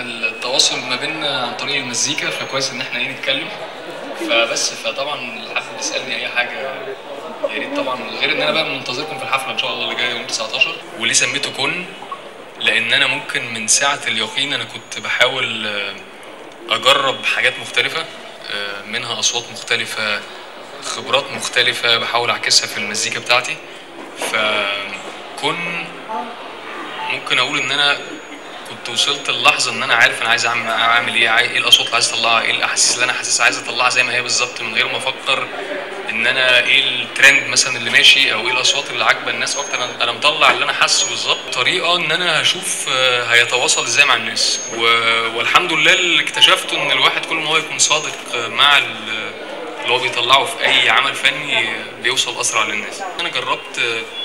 التواصل ما بيننا عن طريق المزيكا، فكويس ان احنا نتكلم. فطبعا اللي حابب يسالني اي حاجه يا ريت طبعا، غير ان انا بقى منتظركم في الحفله ان شاء الله اللي جايه يوم 19. وليه سميته كن؟ لان انا ممكن من ساعه اليقين انا كنت بحاول اجرب حاجات مختلفه، منها اصوات مختلفه، خبرات مختلفه بحاول اعكسها في المزيكا بتاعتي. فكن ممكن اقول ان انا كنت وصلت اللحظه ان انا عارف انا عايز اعمل ايه الاصوات اللي عايز اطلعها، ايه الاحاسيس اللي انا حاسسها عايز اطلعها زي ما هي بالظبط، من غير ما افكر ان انا ايه الترند مثلا اللي ماشي او ايه الاصوات اللي عاجبه الناس اكتر. انا مطلع اللي انا حاسه بالظبط، طريقه ان انا هشوف هيتواصل ازاي مع الناس. والحمد لله اللي اكتشفته ان الواحد كل ما هو يكون صادق مع اللي هو بيطلعه في اي عمل فني بيوصل اسرع للناس. انا جربت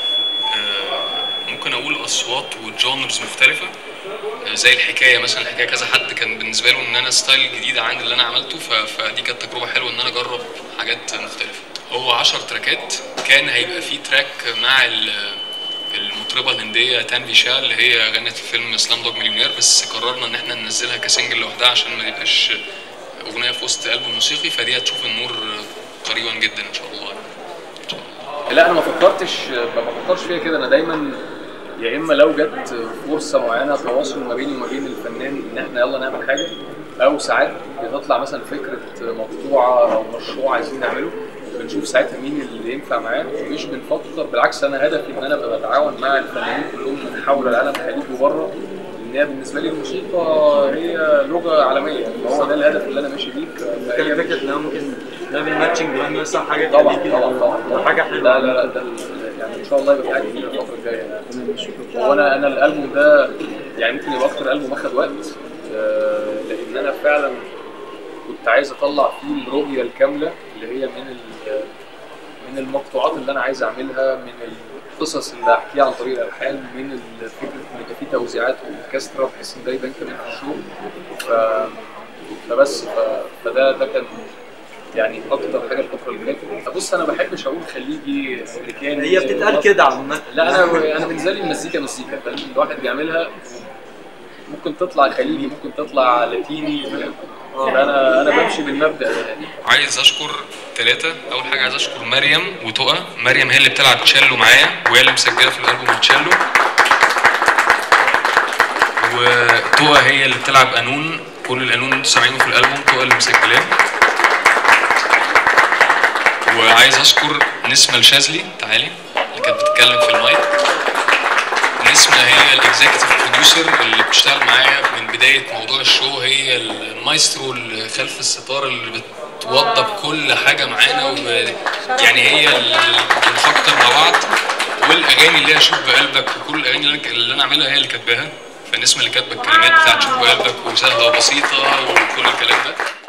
ممكن اقول اصوات وجونرز مختلفه، زي الحكايه مثلا. الحكايه كذا حد كان بالنسبه له ان انا ستايل جديد عن اللي انا عملته، فدي كانت تجربه حلوه ان انا اجرب حاجات مختلفه. هو 10 تراكات، كان هيبقى فيه تراك مع المطربه الهنديه تانفي شاه اللي هي غنت في فيلم سلام دوج مليونير، بس قررنا ان احنا ننزلها كسنجل لوحدها عشان ما يبقاش اغنيه في وسط ألبوم موسيقي، فدي هتشوف النور قريبا جدا ان شاء الله. لا انا ما فكرتش فيها كده. انا دايما يا اما لو جت فرصه معينه تواصل ما بيني وما بين الفنان ان احنا يلا نعمل حاجه، او ساعات بتطلع مثلا فكره مقطوعه او مشروع عايزين نعمله، بنشوف ساعتها مين اللي ينفع معاه. مش بنفكر، بالعكس انا هدفي ان انا ابقى بتعاون مع الفنانين كلهم من حول العالم، خليج وبره، لان هي بالنسبه لي الموسيقى هي لغه عالميه، فهو ده الهدف اللي انا ماشي بيه. هي فكره ان هو ممكن نعمل ماتشنج ونوسع حاجه طبعا حاجه حلوه. لا ده يعني ان شاء الله يبقى في حاجه جديده الفتره الجايه. هو انا الالبوم ده يعني ممكن يبقى اكتر البوم اخد وقت، لان انا فعلا كنت عايز اطلع فيه الرؤيه الكامله اللي هي من المقطوعات اللي انا عايز اعملها، من القصص اللي احكيها عن طريق الالحان، من فكره ان يبقى في توزيعات واوركسترا بحيث ان ده يبان كمان في الشغل. فده كان يعني اكتر حاجه الفتره اللي فاتت. بص انا ما بحبش اقول خليجي امريكاني، هي بتتقال كده عامه. لا انا بالنسبه لي المزيكا الواحد بيعملها ممكن تطلع خليجي، ممكن تطلع لاتيني، انا بمشي بالمبدا ده. عايز اشكر ثلاثة. اول حاجه عايز اشكر مريم وتقى. مريم هي اللي بتلعب تشيلو معايا وهي اللي مسجله في الالبوم التشيلو، وتقى هي اللي بتلعب قانون. كل القانون اللي انتوا سامعينه في الالبوم تقى اللي مسجلاه. وعايز اشكر نسمة الشاذلي، تعالي، اللي كانت بتتكلم في المايك. نسمة هي الاكزيكتيف بروديوسر اللي بتشتغل معايا من بدايه موضوع الشو، هي المايسترو اللي خلف الستار اللي بتوضب كل حاجه معانا، يعني هي اللي بنفكر مع بعض. والاغاني اللي هي شوف بقلبك وكل الاغاني اللي انا عاملها هي اللي كاتباها، فالنسمة اللي كاتبه الكلمات بتاعت شوف بقلبك وسهله وبسيطه وكل الكلام ده.